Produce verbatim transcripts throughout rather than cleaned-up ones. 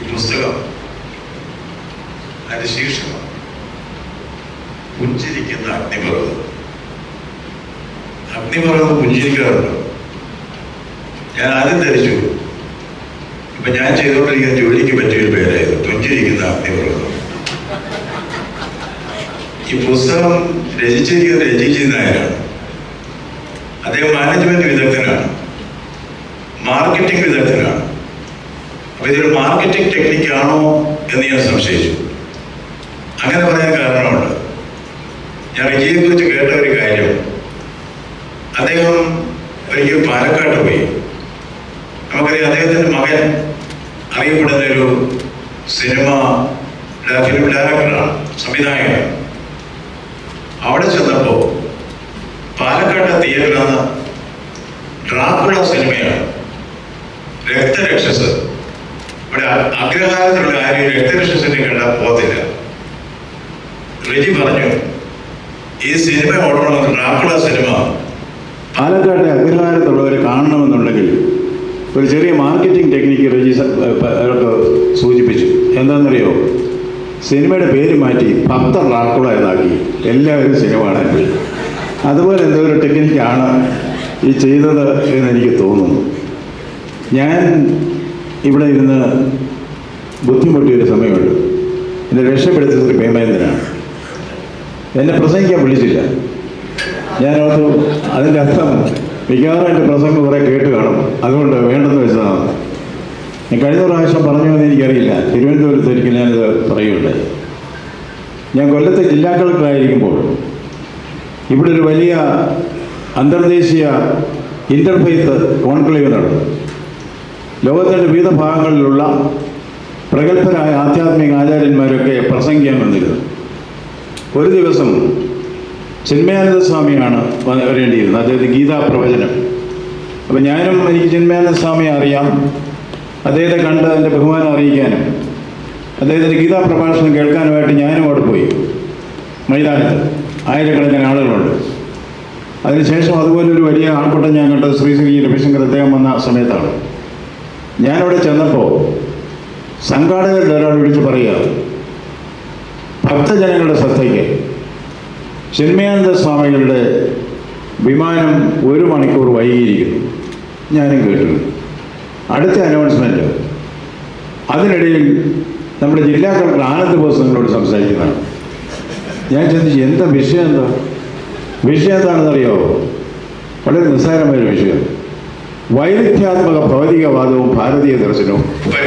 ഈ പുസ്തകം അതിന്റെ ശീർഷകം പുഞ്ചിരിക്കുന്ന അഗ്നിപർവ്വതം. അഗ്നിപർവ്വതം പുഞ്ചിരിക്കാറുണ്ട്. ഞാൻ ആദ്യം ധരിച്ചു ഇപ്പൊ ഞാൻ ചെയ്തുകൊണ്ടിരിക്കുന്ന ജോലിക്ക് പറ്റിയൊരു പേരായിരുന്നു പുഞ്ചിരിക്കുന്ന അഗ്നിപർവ്വതം. ഈ പുസ്തകം രചിച്ചിരിക്കുന്നത് രചിച്ചി നായരാണ്. അദ്ദേഹം മാനേജ്മെന്റ് വിദഗ്ധനാണ്, മാർക്കറ്റിംഗ് വിദഗ്ധനാണ്. അപ്പൊ ഇതൊരു മാർക്കറ്റിംഗ് ടെക്നിക്കാണോ എന്ന് ഞാൻ സംശയിച്ചു. അങ്ങനെ പറയാൻ കാരണമുണ്ട്. ഞാൻ വിജയെ കുറിച്ച് കേട്ട ഒരു കാര്യം, അദ്ദേഹം ഒരിക്കൽ പാലക്കാട് പോയി. നമുക്കറിയാം അദ്ദേഹത്തിന്റെ മകൻ അറിയപ്പെടുന്ന ഒരു സിനിമ ഫിലിം ഡയറക്ടറാണ്, സംവിധായകനാണ്. അവിടെ ചെന്നപ്പോ പാലക്കാട്ടെ തിയേറ്ററിലാണ് ഡ്രാക്കുള സിനിമയാണ്, രക്തരക്ഷസ്. ഇവിടെ അഗ്രഹാരത്തിലുള്ള ആരും രക്തരക്ഷസിനെ കണ്ടാൽ പോകത്തില്ല. റെജി പറഞ്ഞു ഈ സിനിമ ഓടണമെന്ന്, ഡ്രാക്കുള സിനിമ പാലക്കാട്ടെ അഗ്രഹാരത്തുള്ളവർ കാണണമെന്നുണ്ടെങ്കിൽ ഒരു ചെറിയ മാർക്കറ്റിംഗ് ടെക്നിക്ക് റെജി സൂചിപ്പിച്ചു. എന്താണെന്നറിയോ? സിനിമയുടെ പേര് മാറ്റി ഭക്ത ഡ്രാക്കുള എന്നാക്കി എല്ലാവരും സിനിമ കാണാൻ പോയി. അതുപോലെ എന്തോ ഒരു ടെക്നിക്കാണ് ഈ ചെയ്തത് എന്ന് എനിക്ക് തോന്നുന്നു. ഞാൻ ഇവിടെ ഇരുന്ന് ബുദ്ധിമുട്ടിയൊരു സമയമുണ്ട്. എന്നെ രക്ഷപ്പെടുത്തിയത് ശ്രീ പേമേന്ദ്രനാണ്. എന്നെ പ്രസംഗിക്കാൻ വിളിച്ചില്ല. ഞാനത് അതിൻ്റെ അർത്ഥം മിക്കവാറും എൻ്റെ പ്രസംഗം കുറേ കേട്ട് കാണും, അതുകൊണ്ട് വേണ്ടെന്ന് വെച്ചതാണ്. ഞാൻ കഴിഞ്ഞ പ്രാവശ്യം പറഞ്ഞു എന്ന് എനിക്കറിയില്ല, തിരുവനന്തപുരത്ത് ഒരിക്കൽ ഞാനിത് പറയുകയുണ്ടായി. ഞാൻ കൊല്ലത്തെ ജില്ലാ കളക്ടറായിരിക്കുമ്പോൾ ഇവിടെ ഒരു വലിയ അന്തർദേശീയ ഇൻ്റർഫെയ്ത്ത് കോൺക്ലേവ് നടന്നു. ലോകത്തിൻ്റെ വിവിധ ഭാഗങ്ങളിലുള്ള പ്രഗത്ഭരായ ആധ്യാത്മിക ആചാര്യന്മാരൊക്കെ പ്രസംഗിക്കാൻ വന്നിരുന്നു. ഒരു ദിവസം ചിന്മയാനന്ദ സ്വാമിയാണ് വരേണ്ടിയിരുന്നത്, അദ്ദേഹത്തെ ഗീതാ പ്രവചനം. അപ്പം ഞാനും, എനിക്ക് ചിന്മയാനന്ദ സ്വാമിയെ അറിയാം, അദ്ദേഹത്തെ കണ്ട് അതിൻ്റെ ബഹുമാനം അറിയിക്കാനും അദ്ദേഹത്തിൻ്റെ ഗീതാ പ്രഭാഷണം കേൾക്കാനുമായിട്ട് ഞാനും അവിടെ പോയി. മൈതാനത്ത് ആയിരക്കണക്കിന് ആളുകളുണ്ട്. അതിനുശേഷം അതുപോലെ ഒരു വലിയ ആൾക്കൂട്ടം ഞാൻ കണ്ടത് ശ്രീ ശ്രീ രവിശങ്കർ അദ്ദേഹം വന്ന സമയത്താണ്. ഞാനവിടെ ചെന്നപ്പോൾ സംഘാടകരിൽ ഒരാൾ വിളിച്ച് പറയുക, ഭക്തജനങ്ങളുടെ ശ്രദ്ധയ്ക്ക് ചിന്മയാനന്ദ സ്വാമികളുടെ വിമാനം ഒരു മണിക്കൂർ വൈകിയിരിക്കുന്നു. ഞാനും കേട്ടു. അടുത്ത അനൗൺസ്മെൻറ്റ് അതിനിടയിൽ നമ്മുടെ ജില്ലാ കളക്ടർ ആനന്ദ് ബോസ് നിങ്ങളോട് സംസാരിക്കുന്നതാണ്. ഞാൻ ചിന്തിച്ചു, എന്താ വിഷയം, എന്താ വിഷയം എന്താണെന്നറിയാമോ? വളരെ നിസ്സാരമായൊരു വിഷയം. വൈരുദ്ധ്യാത്മക ഭൗതികവാദവും ഭാരതീയ ദർശനവും.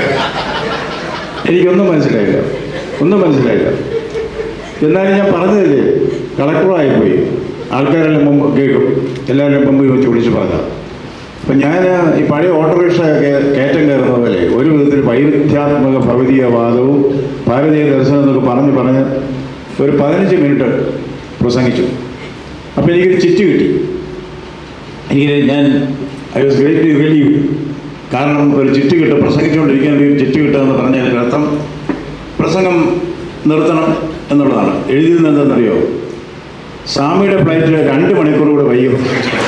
എനിക്കൊന്നും മനസ്സിലായില്ല, ഒന്നും മനസ്സിലായില്ല. എന്നാലും ഞാൻ പറഞ്ഞതല്ലേ, കളക്ടറായിപ്പോയി, ആൾക്കാരെല്ലാം മുമ്പ് കേൾക്കും, എല്ലാവരും മുമ്പ് വെച്ച് വിളിച്ച് പറഞ്ഞ. അപ്പം ഞാൻ ഈ പഴയ ഓട്ടോറിക്ഷ കയറ്റം കയറുന്ന പോലെ ഒരു വിധത്തിൽ വൈരുദ്ധ്യാത്മക ഭൗതികവാദവും ഭാരതീയ ദർശനം എന്നൊക്കെ പറഞ്ഞ് പറഞ്ഞ് ഒരു പതിനഞ്ച് മിനിറ്റ് പ്രസംഗിച്ചു. അപ്പം എനിക്കൊരു ചിറ്റ് കിട്ടി. എനിക്ക് ഞാൻ ഐ വാസ് ഗ്രേറ്റ്ലി റിലീവ്. കാരണം ഒരു ചിറ്റ് കിട്ടും, പ്രസംഗിച്ചുകൊണ്ടിരിക്കാൻ ഒരു ചിറ്റ് കിട്ടുമെന്ന് പറഞ്ഞതിൻ്റെ അർത്ഥം പ്രസംഗം നിർത്തണം എന്നുള്ളതാണ്. എഴുതിയിരുന്നത് എന്താണെന്നറിയോ? സ്വാമിയുടെ ഫ്ലൈറ്റിൽ രണ്ട് മണിക്കൂർ കൂടെ വൈകും.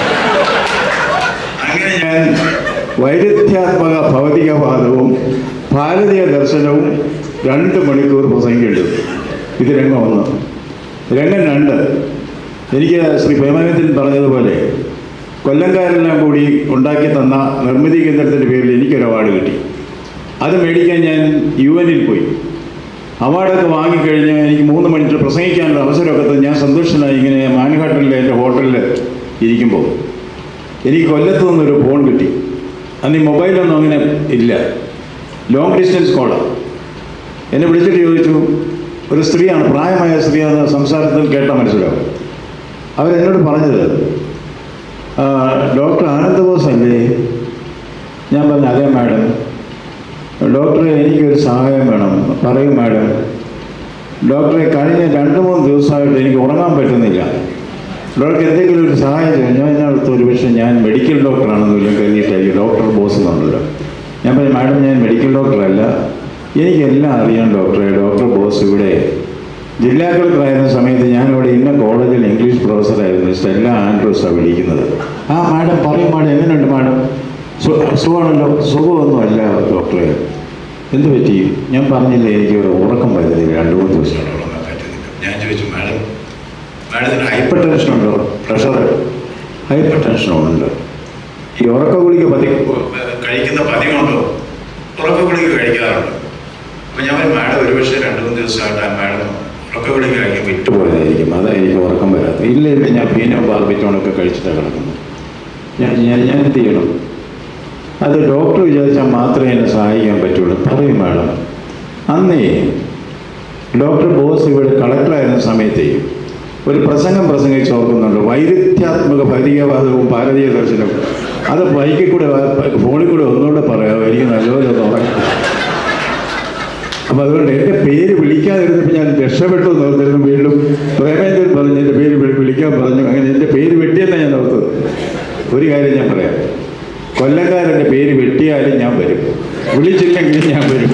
അങ്ങനെ ഞാൻ വൈരുദ്ധ്യാത്മക ഭൗതികവാദവും ഭാരതീയ ദർശനവും രണ്ട് മണിക്കൂർ പ്രസംഗിക്കേണ്ടി വന്നു. ഇത് രംഗം ഒന്ന്. രംഗം രണ്ട്, എനിക്ക് ശ്രീ പേമാനന്ദൻ പറഞ്ഞതുപോലെ കൊല്ലംകാരെല്ലാം കൂടി ഉണ്ടാക്കി തന്ന നിർമ്മിതി കേന്ദ്രത്തിൻ്റെ പേരിൽ എനിക്കൊരു അവാർഡ് കിട്ടി. അത് മേടിക്കാൻ ഞാൻ യു എനിൽ പോയി. അവാർഡൊക്കെ വാങ്ങിക്കഴിഞ്ഞ് എനിക്ക് മൂന്ന് മിനിറ്റ് പ്രസംഗിക്കാനുള്ള അവസരമൊക്കെ തന്നെ ഞാൻ സന്തോഷനായി ഇങ്ങനെ മാൻഹാട്ടനിൽ എൻ്റെ ഹോട്ടലിൽ ഇരിക്കുമ്പോൾ എനിക്ക് കൊല്ലത്ത് നിന്നൊരു ഫോൺ കിട്ടി. അന്ന് ഈ മൊബൈലൊന്നും അങ്ങനെ ഇല്ല, ലോങ് ഡിസ്റ്റൻസ് കോളാണ്. എന്നെ വിളിച്ചിട്ട് ചോദിച്ചു, ഒരു സ്ത്രീയാണ്, പ്രായമായ സ്ത്രീയാണ്, സംസാരത്തിൽ കേട്ടാൽ മനസ്സിലാവും. അവരെന്നോട് പറഞ്ഞത്, ഡോക്ടർ ആനന്ദ് ബോസ് അല്ലേ? ഞാൻ പറഞ്ഞു, അതെ മാഡം. ഡോക്ടറെ, എനിക്കൊരു സഹായം വേണം. പറയൂ മാഡം. ഡോക്ടറെ, കഴിഞ്ഞ രണ്ട് മൂന്ന് ദിവസമായിട്ട് എനിക്ക് ഉറങ്ങാൻ പറ്റുന്നില്ല. ഡോക്ടർ എന്തെങ്കിലും ഒരു സഹായം ചെയ്യാം. ഞാൻ ഇതിനടുത്ത് ഒരു പക്ഷേ ഞാൻ മെഡിക്കൽ ഡോക്ടറാണെന്നില്ല കരുതിയിട്ടായിരിക്കും, ഡോക്ടർ ബോസ് എന്നുണ്ടല്ലോ. ഞാൻ പറഞ്ഞു, മാഡം ഞാൻ മെഡിക്കൽ ഡോക്ടറല്ല, എനിക്കെല്ലാം അറിയാം ഡോക്ടറെ. ഡോക്ടർ ബോസ് ഇവിടെ ജില്ലാ കളക്ടറായിരുന്ന സമയത്ത് ഞാനിവിടെ ഇന്ന കോളേജിൽ ഇംഗ്ലീഷ് പ്രൊഫസറായിരുന്നു, സ്റ്റെല്ല ആൻഡ്രൂസാണ് വിളിക്കുന്നത്. ആ മാഡം പറയും മാഡം, എങ്ങനെയുണ്ട് മാഡം? സു സുഖമാണല്ലോ? സുഖമൊന്നുമല്ല ഡോക്ടറെ. എന്ത് പറ്റി? ഞാൻ പറഞ്ഞില്ല, എനിക്ക് ഒരു ഉറക്കം വരുന്നില്ല, രണ്ട് മൂന്ന് ദിവസമാണ് ഉറങ്ങാൻ പറ്റുന്നില്ല. ഞാൻ ചോദിച്ചു, മാഡം മാഡത്തിന് ഹൈപ്പർ ടെൻഷൻ ഉണ്ടോ? പ്രഷർ ഹൈപ്പർ ടെൻഷനോ ഉണ്ട്? ഈ ഉറക്ക ഗുളിക പതി കഴിക്കുന്ന പതിവുണ്ടോ? ഉറക്ക ഗുളിക കഴിക്കാറുണ്ട്. അപ്പം ഞാൻ പറയും, മാഡം ഒരു പക്ഷേ രണ്ട് മൂന്ന് ദിവസമായിട്ട് ആ മാഡം ഉറക്ക ഗുളിക കഴിക്കാൻ വിട്ടുപോയതായിരിക്കും, അതായിരിക്കും ഉറക്കം വരാത്തത്. ഇല്ല ഇല്ല, ഞാൻ പീനോ ബാർബിറ്റോണൊക്കെ കഴിച്ചിട്ടാണ് കിടക്കുന്നത്. ഞാൻ ഞാൻ ഞാൻ എന്ത് ചെയ്യണം? അത് ഡോക്ടർ വിചാരിച്ചാൽ മാത്രമേ എന്നെ സഹായിക്കാൻ പറ്റുള്ളൂ. പറയും മാഡം. അന്നേ ഡോക്ടർ ബോസ് ഇവിടെ കളക്ടറായിരുന്ന സമയത്തേ ഒരു പ്രസംഗം പ്രസംഗിച്ച് ഓർക്കുന്നുണ്ട്, വൈരുദ്ധ്യാത്മക ഭൗതികവാദവും ഭാരതീയ ദർശനവും. അത് ബൈക്കിൽ കൂടെ ഫോണിൽ കൂടെ ഒന്നുകൂടെ പറയാമോ? എനിക്ക് നല്ലപോലെ ഒന്ന് ഉറങ്ങും. അപ്പം അതുകൊണ്ട് എൻ്റെ പേര് വിളിക്കാതിരുന്നപ്പോൾ ഞാൻ രക്ഷപ്പെട്ടു നോർത്തിരുന്നു. വീണ്ടും പ്രേമേന്ദ്രൻ പറഞ്ഞു എൻ്റെ പേര് വിളിക്കാൻ പറഞ്ഞു. അങ്ങനെ എൻ്റെ പേര് വെട്ടിയെന്നാണ് ഞാൻ ഓർത്തത്. ഒരു കാര്യം ഞാൻ പറയാം, കൊല്ലക്കാരൻ്റെ പേര് വെട്ടിയാലും ഞാൻ വരും, വിളിച്ചില്ലെങ്കിലും ഞാൻ വരും.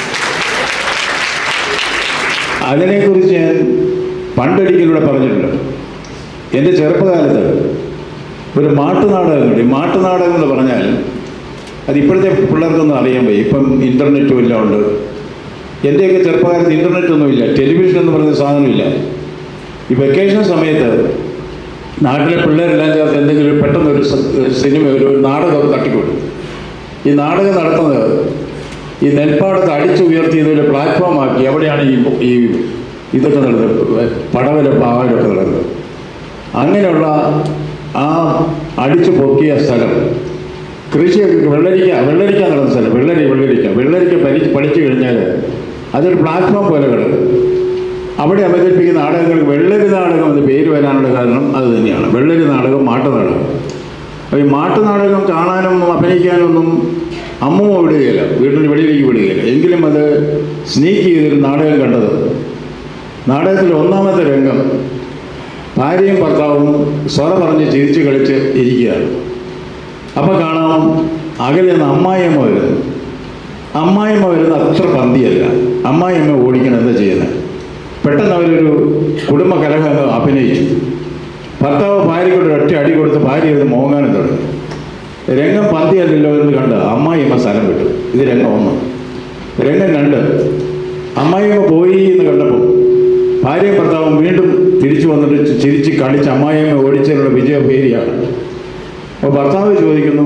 അതിനെക്കുറിച്ച് ഞാൻ പണ്ടൊരിക്കലൂടെ പറഞ്ഞിട്ടുണ്ട്. എൻ്റെ ചെറുപ്പകാലത്ത് ഒരു മാട്ടുനാടകമുണ്ട്. ഈ മാട്ടുനാടകം എന്ന് പറഞ്ഞാൽ അത് ഇപ്പോഴത്തെ പിള്ളേർക്കൊന്നും അറിയാൻ വയ്യ. ഇപ്പം ഇൻ്റർനെറ്റും എല്ലാം ഉണ്ട്. എൻ്റെയൊക്കെ ചെറുപ്പകാലത്ത് ഇൻ്റർനെറ്റൊന്നുമില്ല, ടെലിവിഷൻ എന്ന് പറയുന്ന സാധനമില്ല. ഈ വെക്കേഷൻ സമയത്ത് നാട്ടിലെ പിള്ളേരെല്ലാം ചേർത്ത് എന്തെങ്കിലും പെട്ടെന്ന് ഒരു സിനിമ, ഒരു നാടകം തട്ടിക്കൊടുക്കും. ഈ നാടകം നടത്തുന്നത് ഈ നെൽപ്പാടത്ത് അടിച്ചുയർത്തി ഇതൊരു പ്ലാറ്റ്ഫോമാക്കി അവിടെയാണ് ഈ ഈ ഇതൊക്കെ നടന്നത്, പടവല പാവലൊക്കെ നടന്നത്. അങ്ങനെയുള്ള ആ അടിച്ചു പൊക്കിയ സ്ഥലം കൃഷിയൊക്കെ വെള്ളരിക്ക വെള്ളരിക്ക നടന്ന സ്ഥലം, വെള്ളരി വെള്ളരിക്ക വെള്ളരിക്ക പഠിച്ച് പഠിച്ചു കഴിഞ്ഞാൽ അതൊരു പ്ലാറ്റ്ഫോം പോലെ കിടക്കും. അവിടെ അവതരിപ്പിക്കുന്ന നാടകങ്ങൾക്ക് വെള്ളരി നാടകം എന്ന് പേര് വരാനുള്ള കാരണം അത് തന്നെയാണ്. വെള്ളരി നാടകം, മാട്ടുനാടകം. അപ്പോൾ ഈ മാട്ടുനാടകം കാണാനും അഭിനയിക്കാനും ഒന്നും അമ്മൂമ്മ വിടുകയില്ല, വീട്ടിൽ വെളിയിലേക്ക് വിടുകയില്ല. എങ്കിലും അത് സ്നീക്ക് ചെയ്തൊരു നാടകം കണ്ടത്. നാടകത്തിൽ ഒന്നാമത്തെ രംഗം ഭാര്യയും ഭർത്താവും സ്വറ പറഞ്ഞ് ചിരിച്ച് കളിച്ച് ഇരിക്കുകയാണ്. അപ്പോൾ കാണാം അകലെ നിന്ന് അമ്മായിയമ്മ വരുന്നു. അമ്മായിയമ്മ വരുന്നത് അത്ര പന്തിയല്ല. അമ്മായിയമ്മ ഓടിക്കണം എന്താ ചെയ്യുന്നത്? പെട്ടെന്ന് അവരൊരു കുടുംബ കലഹം അഭിനയിച്ചു. ഭർത്താവ് ഭാര്യയ്ക്കൊരു ഒറ്റ അടി കൊടുത്ത് ഭാര്യ ഇത് മോങ്ങാനും തുടങ്ങി. രംഗം പന്തിയല്ലല്ലോ എന്ന് കണ്ട് അമ്മായിയമ്മ സ്ഥലം വിട്ടു. ഇത് രംഗം ഒന്ന്. രംഗം രണ്ട്, അമ്മായിയമ്മ പോയി എന്ന് കണ്ടപ്പോൾ ഭാര്യയും ഭർത്താവും വീണ്ടും തിരിച്ചു വന്നിട്ട് ചിരിച്ച് കളിച്ച് അമ്മായിയമ്മ ഓടിച്ചതിനുള്ള വിജയഭേരിയാണ്. അപ്പോൾ ഭർത്താവ് ചോദിക്കുന്നു,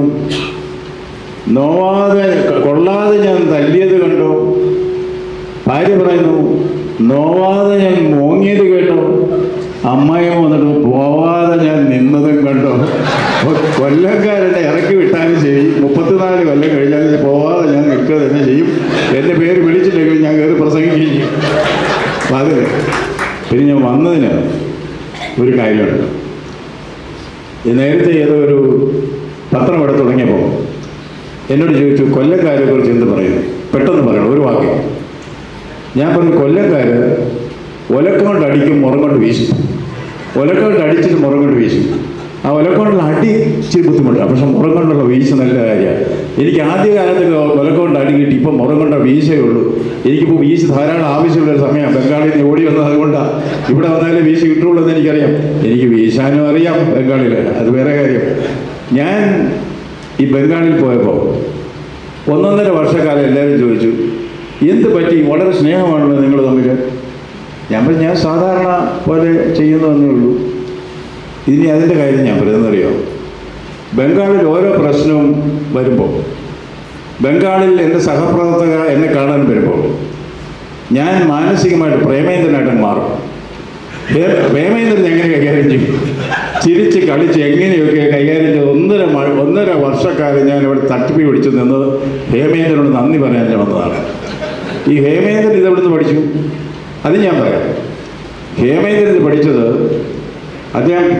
നോവാതെ കൊള്ളാതെ ഞാൻ തല്ലിയത് കണ്ടോ? ഭാര്യ പറയുന്നു, നോവാതെ ഞാൻ മോങ്ങിയത് കേട്ടോ? അമ്മായിയമ്മ വന്നിട്ട്, പോവാതെ ഞാൻ നിന്നതും കണ്ടോ? അപ്പോൾ കൊല്ലക്കാരനെ ഇറക്കി വിട്ടാലും ശരി, മുപ്പത്തിനാല് കൊല്ലം കഴിഞ്ഞാൽ പോവാതെ ഞാൻ നിൽക്കുക തന്നെ ചെയ്യും. എൻ്റെ പേര് വിളിച്ചില്ലെങ്കിൽ ഞാൻ കയറി പ്രസംഗിക്കുകയും ചെയ്യും. അപ്പം അത് പിന്നെ ഞാൻ വന്നതിന് ഒരു കാര്യമുണ്ട്. നേരത്തെ ഏതോ ഒരു പത്രം ഇവിടെ തുടങ്ങിയപ്പോൾ എന്നോട് ചോദിച്ചു, കൊല്ലക്കാരെ കുറിച്ച് എന്ത് പറയുന്നു? പെട്ടെന്ന് പറയണം, ഒരു വാക്ക്. ഞാൻ പറഞ്ഞു, കൊല്ലക്കാർ ഒലക്കൊണ്ട് അടിക്കും, മുറം കൊണ്ട് വീശും. ഒലക്കൊണ്ട് അടിച്ചിട്ട് മുറം കൊണ്ട് വീശും. ആ ഒലക്കൊണ്ടുള്ള അടി ഇച്ചിരി ബുദ്ധിമുട്ടാണ്, പക്ഷെ മുറം കൊണ്ടുള്ള വീശ നല്ല കാര്യമാണ്. എനിക്ക് ആദ്യകാലത്ത് ഒലക്കൊണ്ട് അടി കിട്ടി, ഇപ്പം മുറം കൊണ്ട വീശേ ഉള്ളൂ. എനിക്കിപ്പോൾ വീശ ധാരാളം ആവശ്യമുള്ളൊരു സമയമാണ്. ബംഗാളിൽ നിന്ന് ഓടി വന്നത് അതുകൊണ്ടാണ്. ഇവിടെ വന്നാലേ വീശ കിട്ടുള്ളൂ എന്ന് എനിക്കറിയാം. എനിക്ക് വീശാനും അറിയാം ബംഗാളിൽ, അത് വേറെ കാര്യം. ഞാൻ ഈ ബംഗാളിൽ പോയപ്പോൾ ഒന്നൊന്നര വർഷക്കാലം എല്ലാവരും ചോദിച്ചു, എന്ത് പറ്റി? വളരെ സ്നേഹമാണല്ലോ നിങ്ങൾ തമ്മിൽ. ഞാൻ പറഞ്ഞു, ഞാൻ സാധാരണ പോലെ ചെയ്യുന്നതെന്നേ ഉള്ളൂ. ഇനി അതിൻ്റെ കാര്യം ഞാൻ പറയുന്നറിയോ? ബംഗാളിൽ ഓരോ പ്രശ്നവും വരുമ്പോൾ, ബംഗാളിൽ എൻ്റെ സഹപ്രവർത്തകർ എന്നെ കാണാൻ വരുമ്പോൾ ഞാൻ മാനസികമായിട്ട് പ്രേമേന്ദ്രനായിട്ട് മാറും. പ്രേമേന്ദ്രൻ എങ്ങനെ കൈകാര്യം ചെയ്യും? ചിരിച്ച് കളിച്ച് എങ്ങനെയൊക്കെ കൈകാര്യം ചെയ്ത് ഒന്നര ഒന്നര വർഷക്കാലം ഞാൻ ഇവിടെ തട്ടിപ്പി പിടിച്ചു നിന്നത് ഹേമേന്ദ്രനോട് നന്ദി പറയാൻ ഞാൻ വന്നതാണ്. ഈ ഹേമേന്ദ്രൻ ഇതെവിടുന്ന് പഠിച്ചു? അത് ഞാൻ പറയാം. ഹേമേന്ദ്രൻ പഠിച്ചത് അദ്ദേഹം